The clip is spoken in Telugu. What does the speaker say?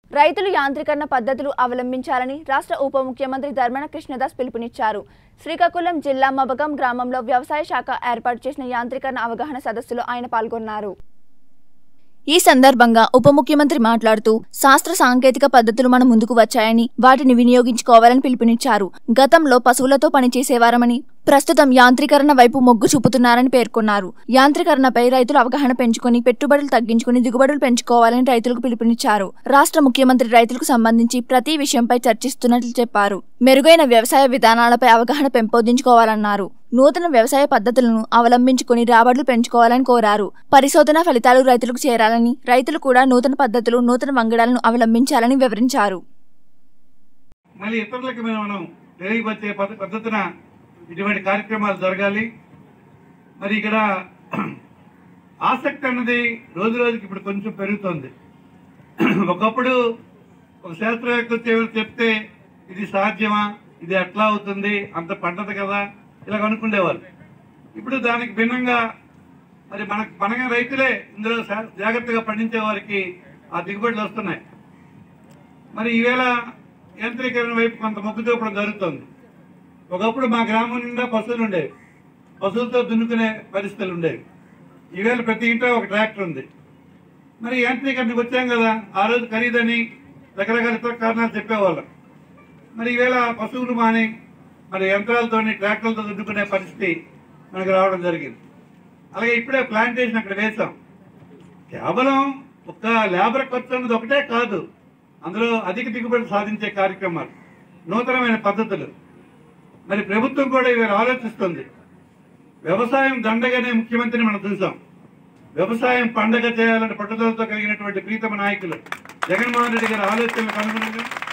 రైతులు యాంత్రీకరణ పద్ధతులు అవలంబించాలని రాష్ట్ర ఉప ముఖ్యమంత్రి ధర్మాన కృష్ణదాస్ పిలుపునిచ్చారు. శ్రీకాకుళం జిల్లా మబగం గ్రామంలో వ్యవసాయ శాఖ ఏర్పాటు చేసిన యాంత్రీకరణ అవగాహన సదస్సులో ఆయన పాల్గొన్నారు. ఈ సందర్భంగా ఉప ముఖ్యమంత్రి మాట్లాడుతూ శాస్త్ర సాంకేతిక పద్ధతులు మన ముందుకు వచ్చాయని వాటిని వినియోగించుకోవాలని పిలుపునిచ్చారు. గతంలో పశువులతో పనిచేసేవారమని ప్రస్తుతం యాంత్రీకరణ వైపు మొగ్గు చూపుతున్నారని పేర్కొన్నారు. యాంత్రీకరణపై రైతులు అవగాహన పెంచుకుని పెట్టుబడులు తగ్గించుకుని దిగుబడులు పెంచుకోవాలని రైతులకు పిలుపునిచ్చారు. రాష్ట్ర ముఖ్యమంత్రి రైతులకు సంబంధించి ప్రతి విషయంపై చర్చిస్తున్నట్లు చెప్పారు. మెరుగైన వ్యవసాయ విధానాలపై అవగాహన పెంపొందించుకోవాలన్నారు. నూతన వ్యవసాయ పద్ధతులను అవలంబించుకుని రాబడులు పెంచుకోవాలని కోరారు. పరిశోధన ఫలితాలు రైతులకు చేరాలని, రైతులు కూడా నూతన పద్ధతులు, నూతన వంగడాలను అవలంబించాలని వివరించారు. ఇటువంటి కార్యక్రమాలు జరగాలి. మరి ఇక్కడ ఆసక్తి అన్నది రోజు రోజుకి ఇప్పుడు కొంచెం పెరుగుతుంది. ఒకప్పుడు ఒక శాస్త్రవేత్త చెప్తే ఇది సాధ్యమా, ఇది ఎట్లా అవుతుంది, అంత పంటది కదా ఇలా అనుకునేవారు. ఇప్పుడు దానికి భిన్నంగా మరి మనగా రైతులే ఇందులో జాగ్రత్తగా పండించే వారికి ఆ దిగుబడులు వస్తున్నాయి. మరి ఈవేళ యాంత్రీకరణ వైపు కొంత మొగ్గు చూపడం జరుగుతుంది. ఒకప్పుడు మా గ్రామం నిండా పశువులు ఉండేవి, పశువులతో దున్నుకునే పరిస్థితులు ఉండేవి. ఈవేళ ప్రతి ఇంట్లో ఒక ట్రాక్టర్ ఉంది. మరి యాంత్రీకరణకు వచ్చాం కదా, ఆ రోజు ఖరీదని రకరకాల ఇతర కారణాలు చెప్పేవాళ్ళం. మరి ఈవేళ పశువులు మాని మరి యంత్రాలతోని ట్రాక్టర్లతో దున్నుకునే పరిస్థితి మనకు రావడం జరిగింది. అలాగే ఇప్పుడే ప్లాంటేషన్ అక్కడ వేసాం. కేవలం ఒక లేబర్ ఖర్చు అన్నది ఒకటే కాదు, అందులో అధిక దిగుబడి సాధించే కార్యక్రమాలు, నూతనమైన పద్ధతులు. మరి ప్రభుత్వం కూడా ఇవాళ ఆలోచిస్తుంది. వ్యవసాయం దండగానే ముఖ్యమంత్రిని మనం చూసాం. వ్యవసాయం పండగ చేయాలని పట్టుదలతో కలిగినటువంటి ప్రీతమ నాయకులు జగన్మోహన్ రెడ్డి గారి ఆలోచనలకు అనుగుణంగా